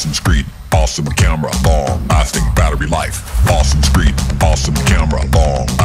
awesome screen, awesome camera, long lasting battery life. Awesome screen, awesome camera, long